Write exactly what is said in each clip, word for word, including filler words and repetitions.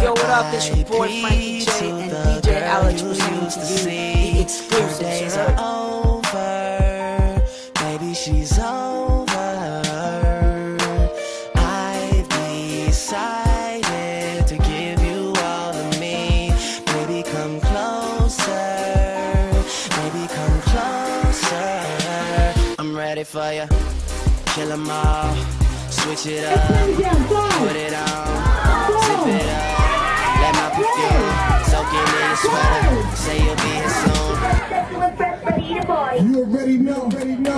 Yo, what up? It's your boy Frankie J and D J Alex presenting to you the exclusive. Days are over, baby, she's over. I've decided to give you all of me. Baby, come closer. Baby, come closer. I'm ready for you. Kill 'em all. Switch it up. Put it on. Zip it up. Let my perfume soak in your sweater. Say you'll be here soon. You already know, already know.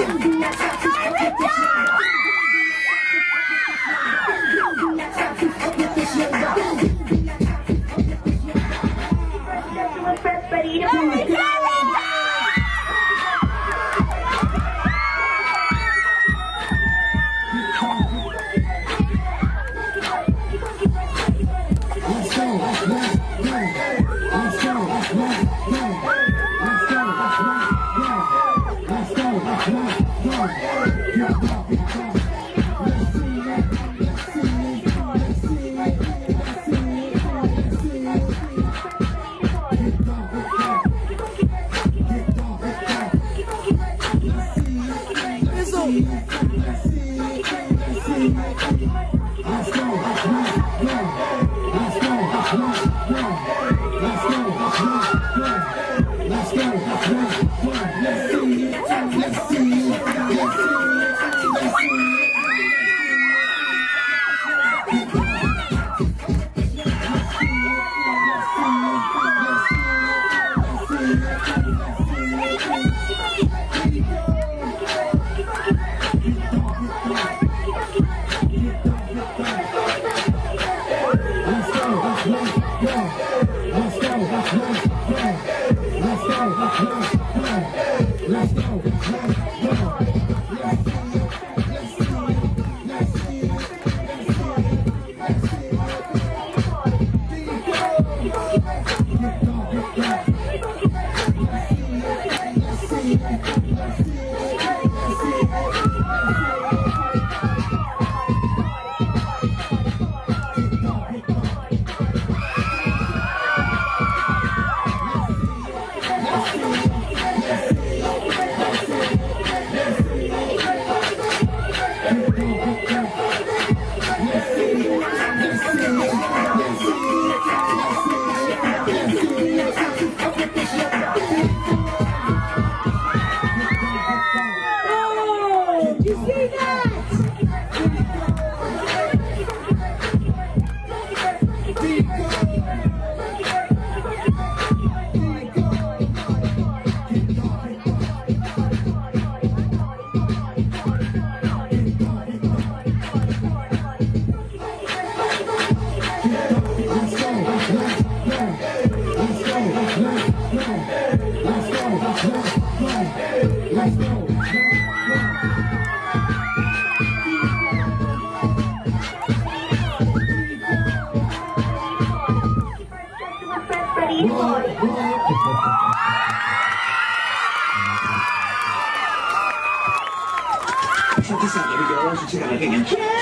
Check this out, baby girl. Why don't you check out my again?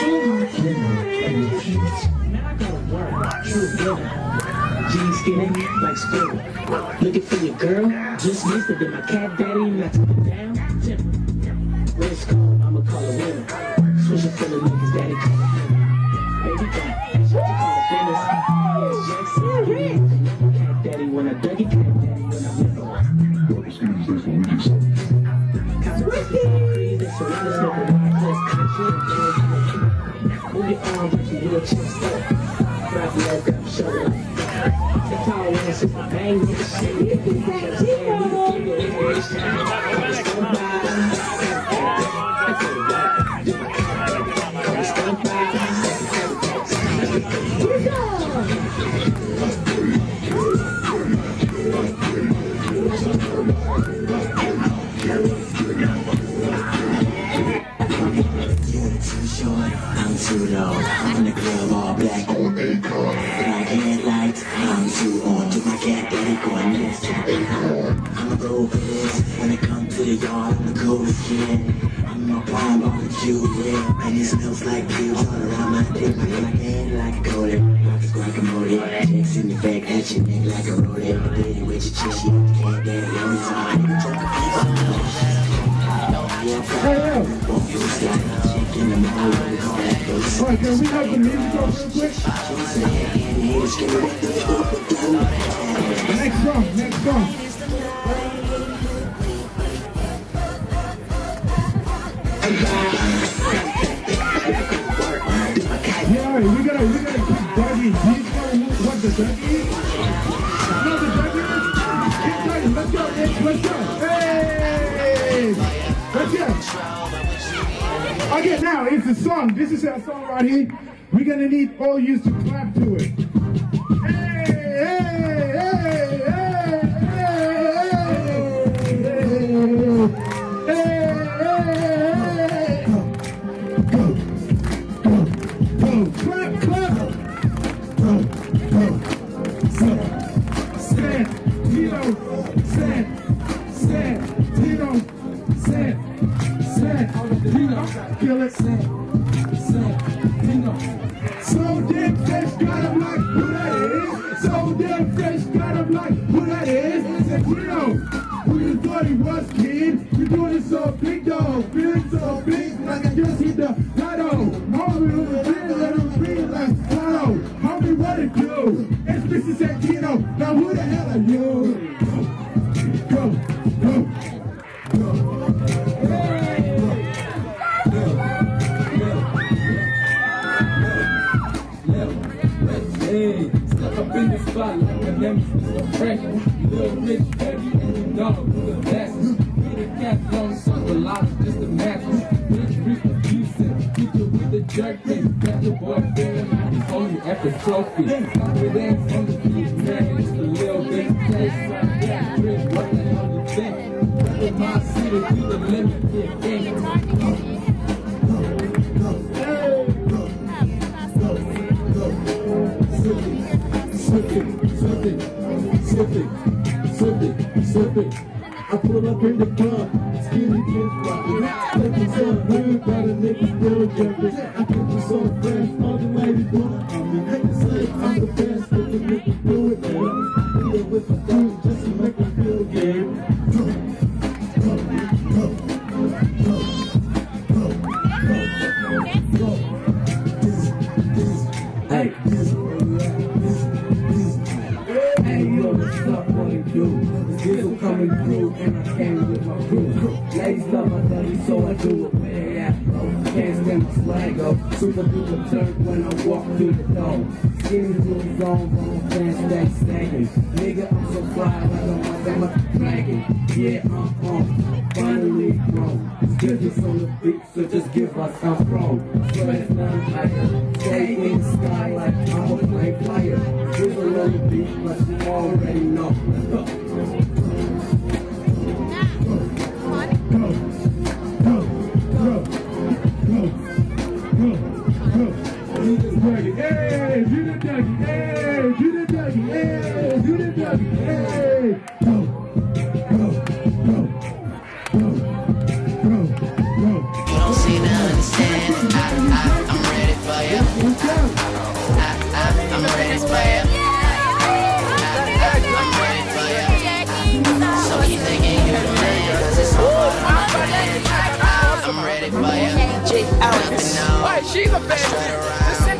Man, I gotta work. True brother. Jeans skinny like squirrel. Looking for your girl. Just missed it. Then my cat daddy knocks it down. Let's go. I'ma call a winner. Switch it for the niggas daddy call a winner. Baby got what you call a fitness. Yes, Jackson. Cat daddy when I dug it. Cat daddy when I went on. So let us know the plus content. Move your arms like you do a chest up. Grab your leg up, shoulder. The tall one is super bang with the shit. You can say Chico. I'm too low, I'm in the club all black on Acorn. Black headlights, I'm too on. To my cat daddy going next to Acorn. I'm a road bitch, when it comes to the yard, I'm the coolest kid. I'm a bomb on the yeah, and it smells like you. All around my dick, my hand like a coated, like a guacamole. Touch your neck like a rodeo, then with your chest, you can't dance every time. Hey, yo. Alright, can we have the music up real quick? Next song, next song. Yeah, alright, we gotta, we gotta keep Dougie. Do you know what the Dougie is? You know the Dougie is? Keep Dougie, let's go, let's, let's go. Hey! Let's go. Okay, now it's a song. This is our song right here. We're gonna need all you to clap to it. Hey, hey, hey, hey, hey, hey, hey, go, go, go, go, clap, clap, go, go, go, stand, Tino, stand, stand, Tino, stand, stand, Tino, kill it, stand, stand, Tino. So damn fresh, got him like who that is. So damn fresh, got him like who that is. Said Tino, who you thought he was, kid? You doing it so big, though, feeling so big, like I just hit the lotto. Homie, with a big little green like lotto. Homie, what it do? It's Mister Santino. Now who the hell are you? Go, go, go. Hey, stuck up in the spot like a lemon, so fresh. Little rich, baby, and you know who the best. Be the cat on the lot, just a match. Rich, rich, abusive, keep you with the jerk thing. Got your boy feeling like he's only at the trophy. Stop with that from the beat, man, just a little bit. Place like that, rich, what the hell you think? In my city, do the limit, yeah, yeah. Slip it, slip it, slip it, slip it, slip it. I pull up in the club, skinny kids rockin'. Looking so good, but a nigga still jumping. I think you so fresh, all the ladies want on me. It's like I'm the best, but the niggas do it, man. Do it with a dude just to make them feel good. Go, go, go, go, go, go, go. This, this, hey, this. Diesel coming through and I came with my crew. Ladies love my money, so I do it where they at, bro. Can't stand my swag up. Super duper turn when I walk through the door. Skinny jewels on, on fans stay snagging. Nigga, I'm so fly like I'm a dragon. Yeah, I'm on, finally grown. Skills on the beat, so just give us some throne. Sweat none higher, stay in the sky like I'm a plane flyer. Diesel on the beat, but you already know. Let's go. Hey, do the Dougie, hey, do the Dougie, hey, do the Dougie, hey, go, go, go, go, go, go. You don't seem to understand. I, I, I'm ready for you. I, I, I'm ready for you. I, I, I'm ready for you. So keep thinking you're the man, 'cause it's all about I'm ready for you. D J Alex. Wait, she's a fan.